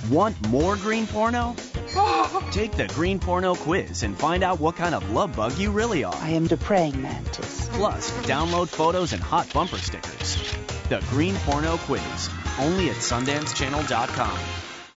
Want more green porno? Take the Green Porno quiz and find out what kind of love bug you really are. I am the praying mantis. Plus, download photos and hot bumper stickers. The Green Porno quiz, only at SundanceChannel.com.